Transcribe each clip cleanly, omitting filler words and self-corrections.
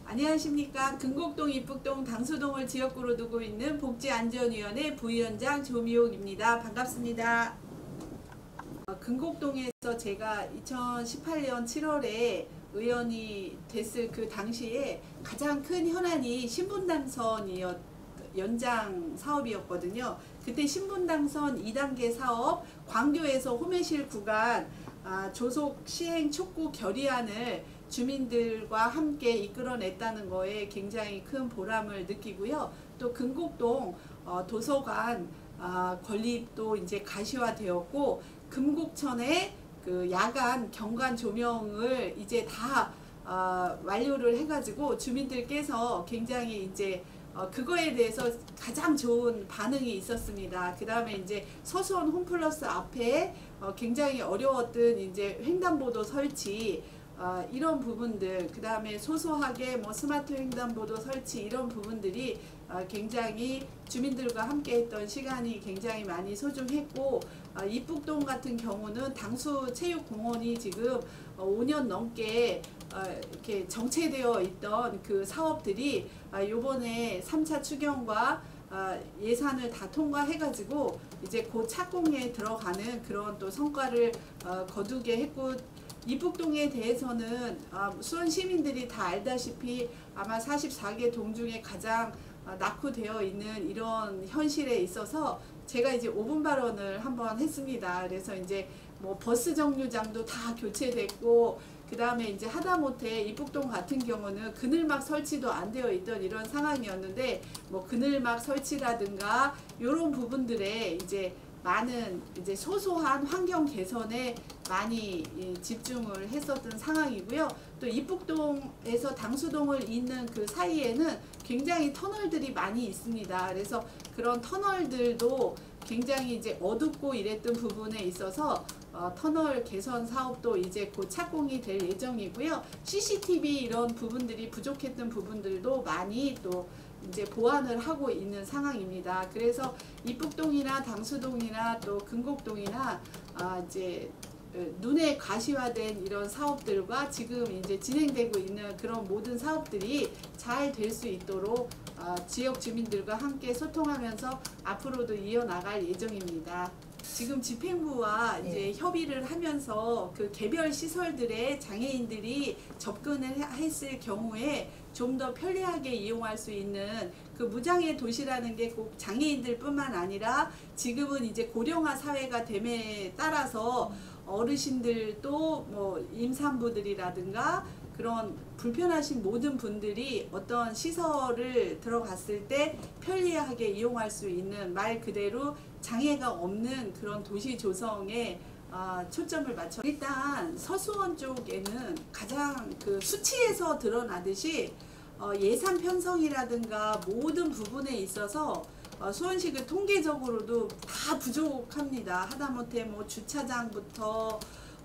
안녕하십니까. 금곡동, 이북동, 당수동을 지역구로 두고 있는 복지안전위원회 부위원장 조미옥입니다. 반갑습니다. 금곡동에서 제가 2018년 7월에 의원이 됐을 그 당시에 가장 큰 현안이 신분당선 연장 사업이었거든요. 그때 신분당선 2단계 사업 광교에서 호매실 구간 조속 시행 촉구 결의안을 주민들과 함께 이끌어냈다는 거에 굉장히 큰 보람을 느끼고요. 또 금곡동 도서관 건립도 이제 가시화되었고, 금곡천에 그 야간 경관 조명을 이제 다 완료를 해가지고 주민들께서 굉장히 이제 그거에 대해서 가장 좋은 반응이 있었습니다. 그 다음에 이제 서수원 홈플러스 앞에 굉장히 어려웠던 이제 횡단보도 설치, 이런 부분들, 그 다음에 소소하게 뭐 스마트 횡단보도 설치, 이런 부분들이 굉장히 주민들과 함께 했던 시간이 굉장히 많이 소중했고, 이북동 같은 경우는 당수체육공원이 지금 5년 넘게 이렇게 정체되어 있던 그 사업들이 요번에 3차 추경과 예산을 다 통과해가지고 이제 곧 착공에 들어가는 그런 또 성과를 거두게 했고, 이북동에 대해서는 수원 시민들이 다 알다시피 아마 44개 동 중에 가장 낙후되어 있는 이런 현실에 있어서 제가 이제 5분 발언을 한번 했습니다. 그래서 이제 뭐 버스 정류장도 다 교체됐고, 그 다음에 이제 하다못해 이북동 같은 경우는 그늘막 설치도 안 되어 있던 이런 상황이었는데, 뭐 그늘막 설치라든가 이런 부분들에 이제 많은 이제 소소한 환경 개선에 많이 집중을 했었던 상황이고요. 또 이북동에서 당수동을 잇는 그 사이에는 굉장히 터널들이 많이 있습니다. 그래서 그런 터널들도 굉장히 이제 어둡고 이랬던 부분에 있어서 터널 개선 사업도 이제 곧 착공이 될 예정이고요. CCTV 이런 부분들이 부족했던 부분들도 많이 또 이제 보완을 하고 있는 상황입니다. 그래서 이북동이나 당수동이나 또 금곡동이나 이제 눈에 가시화된 이런 사업들과 지금 이제 진행되고 있는 그런 모든 사업들이 잘 될 수 있도록 지역 주민들과 함께 소통하면서 앞으로도 이어나갈 예정입니다. 지금 집행부와 이제 협의를 하면서 그 개별 시설들에 장애인들이 접근을 했을 경우에 좀 더 편리하게 이용할 수 있는 그 무장애 도시라는 게 꼭 장애인들 뿐만 아니라 지금은 이제 고령화 사회가 됨에 따라서 어르신들도 뭐 임산부들이라든가 그런 불편하신 모든 분들이 어떤 시설을 들어갔을 때 편리하게 이용할 수 있는, 말 그대로 장애가 없는 그런 도시 조성에 초점을 맞춰. 일단 서수원 쪽에는 가장 그 수치에서 드러나듯이 예산 편성이라든가 모든 부분에 있어서 수원시가 통계적으로도 다 부족합니다. 하다못해 뭐 주차장부터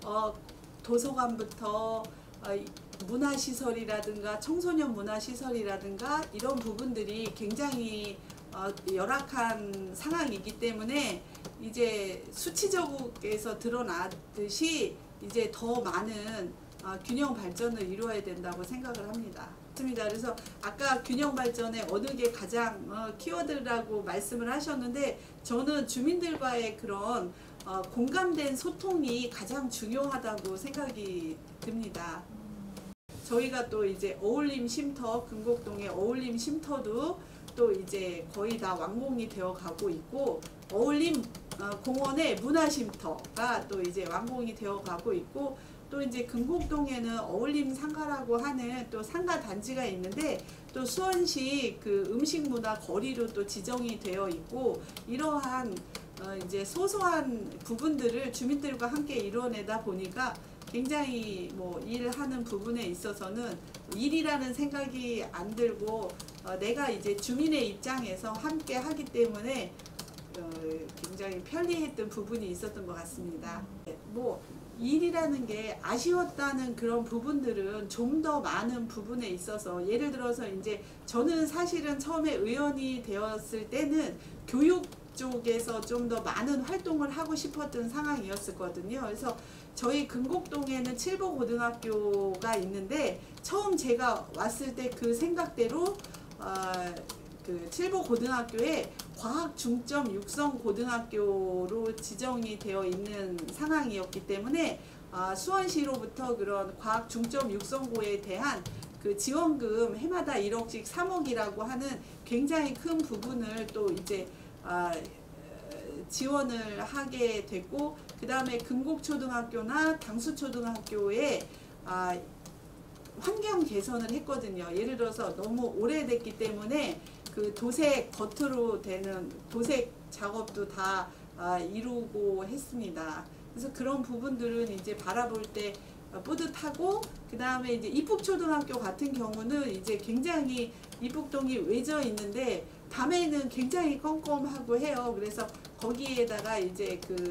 도서관부터 문화시설이라든가 청소년 문화시설이라든가 이런 부분들이 굉장히 열악한 상황이기 때문에 이제 수치적에서 드러나듯이 이제 더 많은 균형 발전을 이루어야 된다고 생각을 합니다. 그래서 아까 균형 발전에 어느 게 가장 키워드라고 말씀을 하셨는데, 저는 주민들과의 그런 공감된 소통이 가장 중요하다고 생각이 듭니다. 저희가 또 이제 어울림 쉼터, 금곡동의 어울림 쉼터도 또 이제 거의 다 완공이 되어 가고 있고, 어울림 공원의 문화 쉼터가 또 이제 완공이 되어 가고 있고, 또 이제 금곡동에는 어울림 상가라고 하는 또 상가 단지가 있는데, 또 수원시 그 음식 문화 거리로 또 지정이 되어 있고, 이러한 이제 소소한 부분들을 주민들과 함께 이뤄내다 보니까 굉장히 뭐 일하는 부분에 있어서는 일이라는 생각이 안 들고, 내가 이제 주민의 입장에서 함께 하기 때문에 굉장히 편리했던 부분이 있었던 것 같습니다. 뭐 일이라는 게 아쉬웠다는 그런 부분들은 좀 더 많은 부분에 있어서, 예를 들어서 이제 저는 사실은 처음에 의원이 되었을 때는 교육 쪽에서 좀 더 많은 활동을 하고 싶었던 상황이었거든요. 그래서 저희 금곡동에는 칠보고등학교가 있는데 처음 제가 왔을 때 그 생각대로 그 칠보고등학교에 과학 중점 육성 고등학교로 지정이 되어 있는 상황이었기 때문에 수원시로부터 그런 과학 중점 육성고에 대한 그 지원금 해마다 1억씩 3억이라고 하는 굉장히 큰 부분을 또 이제 지원을 하게 됐고, 그 다음에 금곡초등학교나 당수초등학교에 환경 개선을 했거든요. 예를 들어서 너무 오래됐기 때문에 그 도색 겉으로 되는 도색 작업도 다 이루고 했습니다. 그래서 그런 부분들은 이제 바라볼 때 뿌듯하고, 그 다음에 이제 이북초등학교 같은 경우는 이제 굉장히 이북동이 외져 있는데 밤에는 굉장히 껌껌하고 해요. 그래서 거기에다가 이제 그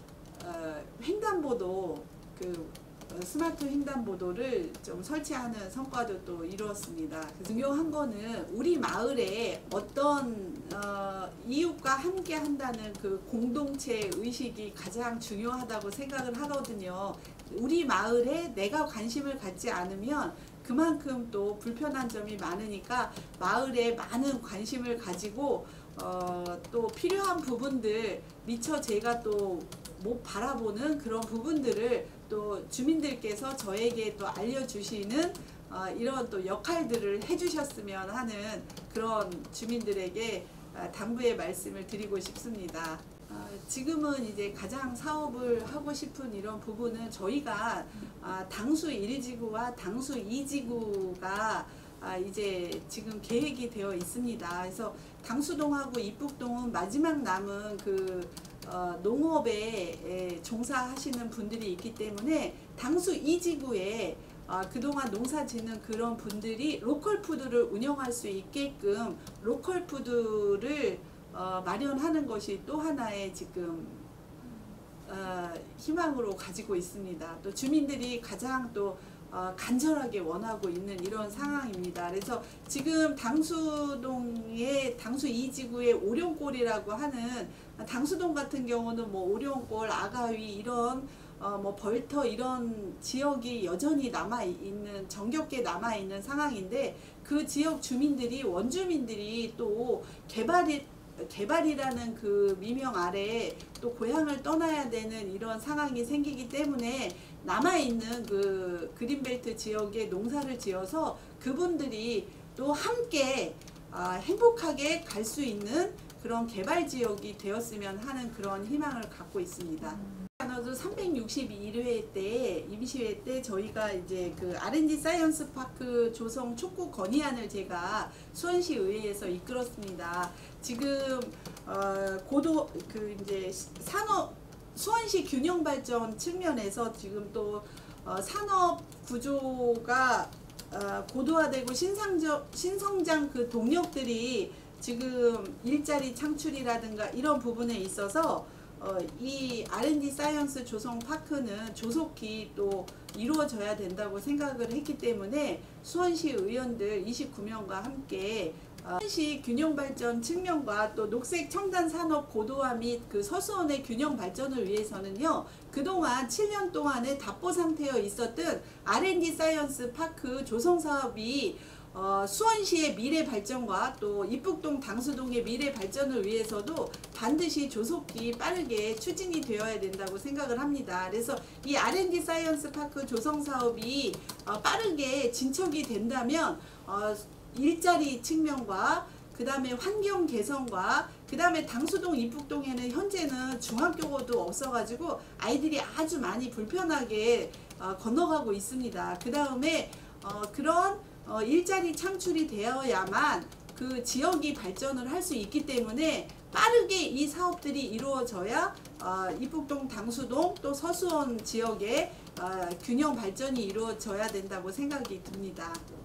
횡단보도 스마트 횡단보도를 좀 설치하는 성과도 또 이루었습니다. 중요한 거는 우리 마을에 어떤 이웃과 함께 한다는 그 공동체 의식이 가장 중요하다고 생각을 하거든요. 우리 마을에 내가 관심을 갖지 않으면 그만큼 또 불편한 점이 많으니까 마을에 많은 관심을 가지고 또 필요한 부분들, 미처 제가 또 못 바라보는 그런 부분들을 또 주민들께서 저에게 또 알려주시는 이런 또 역할들을 해주셨으면 하는 그런 주민들에게 당부의 말씀을 드리고 싶습니다. 지금은 이제 가장 사업을 하고 싶은 이런 부분은 저희가 당수 1지구와 당수 2지구가 이제 지금 계획이 되어 있습니다. 그래서 당수동하고 이북동은 마지막 남은 그 농업에 종사하시는 분들이 있기 때문에 당수 2지구에 그동안 농사 짓는 그런 분들이 로컬푸드를 운영할 수 있게끔 로컬푸드를 마련하는 것이 또 하나의 지금 희망으로 가지고 있습니다. 또 주민들이 가장 또 간절하게 원하고 있는 이런 상황입니다. 그래서 지금 당수동의 당수 2지구의 오룡골이라고 하는 당수동 같은 경우는 뭐 오룡골, 아가위 이런 뭐 벌터 이런 지역이 여전히 남아있는, 정겹게 남아있는 상황인데 그 지역 주민들이, 원주민들이 또 개발이라는 그 미명 아래 또 고향을 떠나야 되는 이런 상황이 생기기 때문에 남아있는 그 그린벨트 지역에 농사를 지어서 그분들이 또 함께 행복하게 갈 수 있는 그런 개발 지역이 되었으면 하는 그런 희망을 갖고 있습니다. 361회 때, 임시회 때 저희가 이제 그 R&D 사이언스 파크 조성 촉구 건의안을 제가 수원시 의회에서 이끌었습니다. 지금 고도 그 이제 산업 수원시 균형 발전 측면에서 지금 또 산업 구조가 고도화되고 신성장 그 동력들이 지금 일자리 창출이라든가 이런 부분에 있어서 이 R&D 사이언스 조성 파크는 조속히 또 이루어져야 된다고 생각을 했기 때문에 수원시 의원들 29명과 함께 수원시 균형 발전 측면과 또 녹색 첨단 산업 고도화 및 그 서수원의 균형 발전을 위해서는요, 그동안 7년 동안에 답보 상태에 있었던 R&D 사이언스 파크 조성 사업이 수원시의 미래 발전과 또 이북동 당수동의 미래 발전을 위해서도 반드시 조속히 빠르게 추진이 되어야 된다고 생각을 합니다. 그래서 이 R&D 사이언스 파크 조성 사업이 빠르게 진척이 된다면 일자리 측면과 그 다음에 환경 개선과 그 다음에 당수동 이북동에는 현재는 중학교도 없어가지고 아이들이 아주 많이 불편하게 건너가고 있습니다. 그 다음에 그런 일자리 창출이 되어야만 그 지역이 발전을 할 수 있기 때문에 빠르게 이 사업들이 이루어져야 이북동, 당수동 또 서수원 지역의 균형 발전이 이루어져야 된다고 생각이 듭니다.